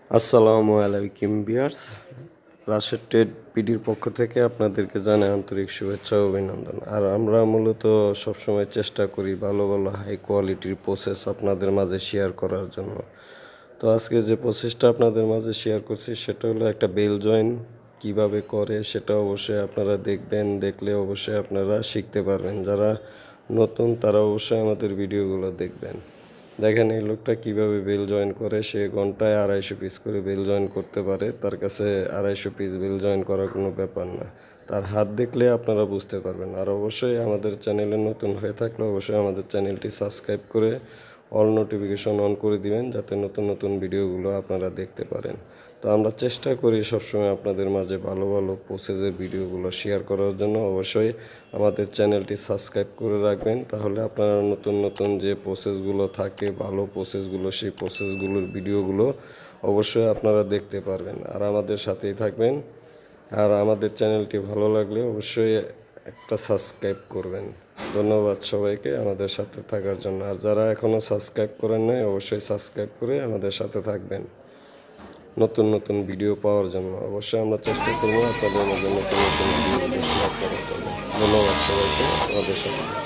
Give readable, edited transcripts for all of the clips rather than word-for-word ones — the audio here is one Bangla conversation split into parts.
আসসালামু আলাইকুম ভিউয়ার্স, রাশেদ ট্রেড পিডির পক্ষ থেকে আপনাদেরকে জানাই আন্তরিক শুভেচ্ছা ও অভিনন্দন। আর আমরা মূলত সবসময় চেষ্টা করি ভালো ভালো হাই কোয়ালিটির প্রসেস আপনাদের মাঝে শেয়ার করার জন্য। তো আজকে যে প্রসেসটা আপনাদের মাঝে শেয়ার করছি সেটা হলো একটা বেল জয়েন কীভাবে করে সেটা অবশ্যই আপনারা দেখবেন, দেখলে অবশ্যই আপনারা শিখতে পারবেন। যারা নতুন তারা অবশ্যই আমাদের ভিডিওগুলো দেখবেন। দেখেন এই লোকটা কীভাবে বেল জয়েন করে, সে ঘন্টায় 250 পিস করে বেল জয়েন করতে পারে। তার কাছে 250 পিস বেল জয়েন করার কোনো ব্যাপার না, তার হাত দেখলে আপনারা বুঝতে পারবেন। আর অবশ্যই আমাদের চ্যানেলে নতুন হয়ে থাকলে অবশ্যই আমাদের চ্যানেলটি সাবস্ক্রাইব করে অল নোটিফিকেশন অন করে দিবেন, যাতে নতুন নতুন ভিডিওগুলো আপনারা দেখতে পারেন। তো আমরা চেষ্টা করি সবসময় আপনাদের মাঝে ভালো ভালো প্রসেসের ভিডিওগুলো শেয়ার করার জন্য। অবশ্যই আমাদের চ্যানেলটি সাবস্ক্রাইব করে রাখবেন, তাহলে আপনারা নতুন নতুন যে প্রসেসগুলো থাকে ভালো প্রসেসগুলো, সেই প্রসেসগুলোর ভিডিওগুলো অবশ্যই আপনারা দেখতে পারবেন। আর আমাদের সাথেই থাকবেন। আর আমাদের চ্যানেলটি ভালো লাগলে অবশ্যই একটা সাবস্ক্রাইব করবেন। ধন্যবাদ সবাইকে আমাদের সাথে থাকার জন্য। আর যারা এখনও সাবস্ক্রাইব করেন নাই অবশ্যই সাবস্ক্রাইব করে আমাদের সাথে থাকবেন নতুন নতুন ভিডিও পাওয়ার জন্য। অবশ্যই আমরা চেষ্টা করবো আপনাদের মধ্যে নতুন নতুন ভিডিও শেয়ার করার জন্য। ধন্যবাদ সবাইকে আমাদের সাথে থাকবেন।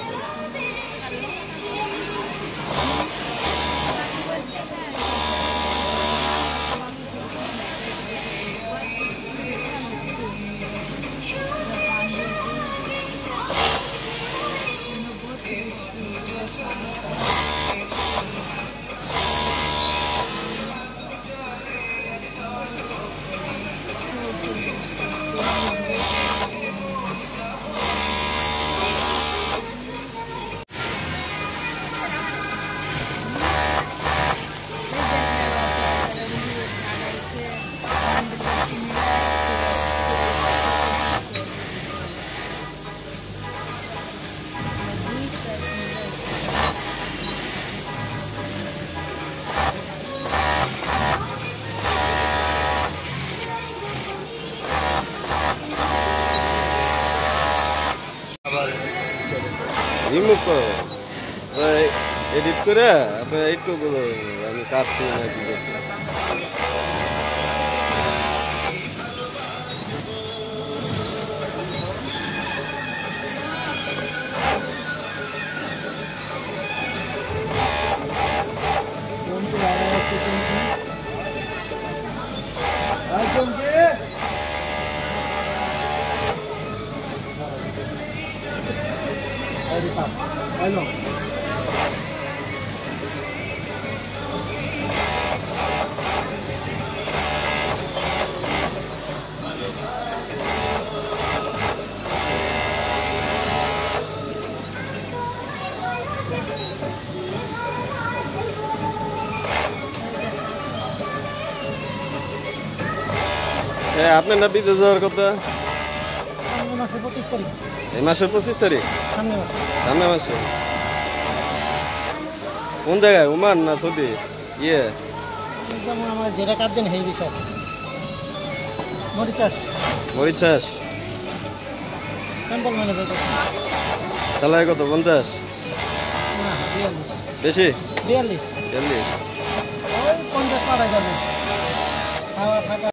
রিমুভ করো, এডিট করে আপনার একটু আমি কাটছি না কি করছি। Hello. আপনার না বিদেশ যাওয়ার কথা এই মাসের 25 তারিখ, সামনে মাসে। কোন জায়গায়, ওমান না সৌদি? মরিচাস। চালায় কত? 50? বেশি? 42।